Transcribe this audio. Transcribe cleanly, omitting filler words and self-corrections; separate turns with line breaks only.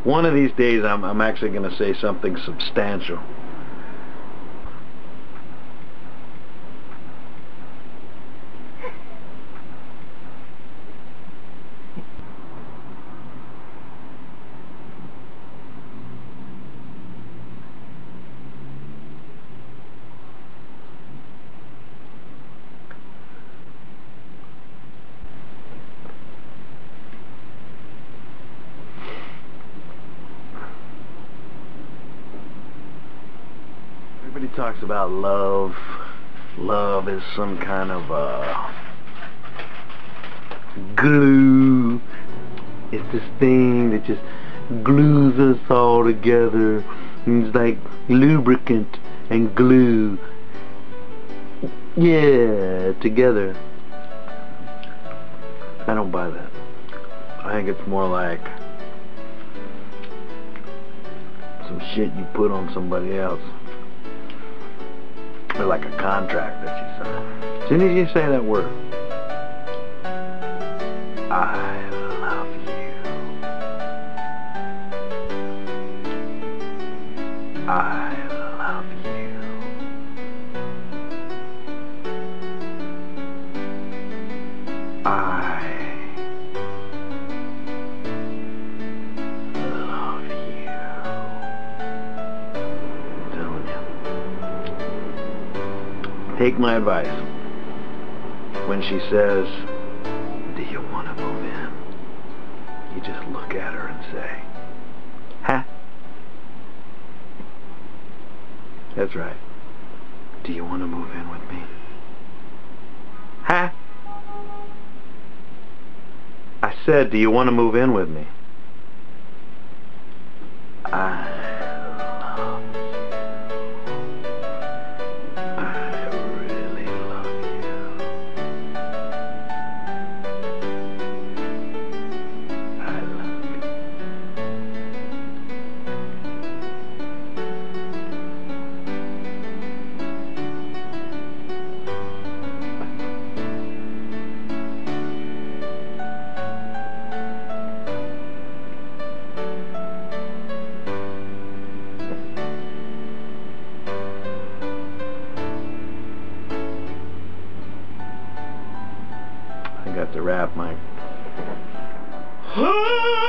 One of these days I'm actually going to say something substantial. Everybody talks about love. Love is some kind of glue. It's this thing that just glues us all together. It's like lubricant and glue. Yeah, together. I don't buy that. I think it's more like some shit you put on somebody else. Or like a contract that you sign. As soon as you say that word, I love you. I love you. I love you. I'm telling you. Take my advice. When she says, "Do you want to move in?" you just look at her and say, "Huh?" That's right. Do you want to move in with me? Huh? I said, do you want to move in with me? I love you. I really love you. I love you. I got the rap, Mike.